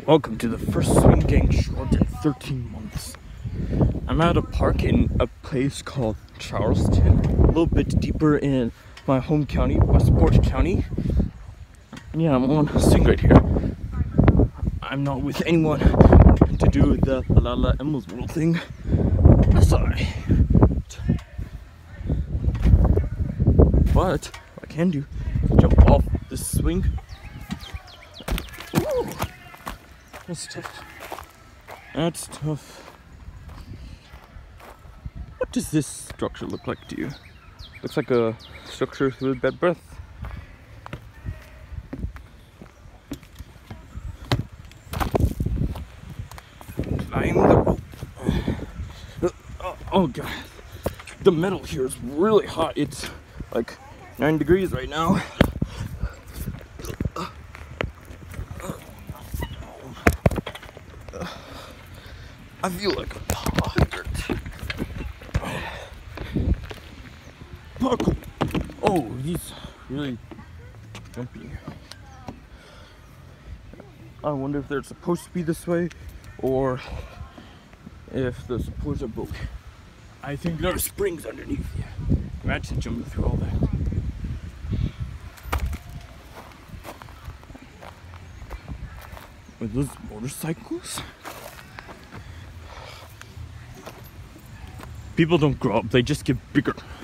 Welcome to the first swing gang short in 13 months. I'm at a park in a place called Charleston, a little bit deeper in my home county, Westport County. Yeah, I'm on a swing right here. I'm not with anyone to do the La La Emma's World thing. That's alright. But what I can do is jump off this swing. Ooh, that's tough. That's tough. What does this structure look like to you? Looks like a structure with bad breath. Climb the rope. Oh god. The metal here is really hot. It's like 9 degrees right now. I feel like a pirate. Parkour. Oh, he's really jumpy. I wonder if they're supposed to be this way or if the supports are broken. I think there are springs underneath you. Imagine jumping through all that. With those motorcycles? People don't grow up, they just get bigger.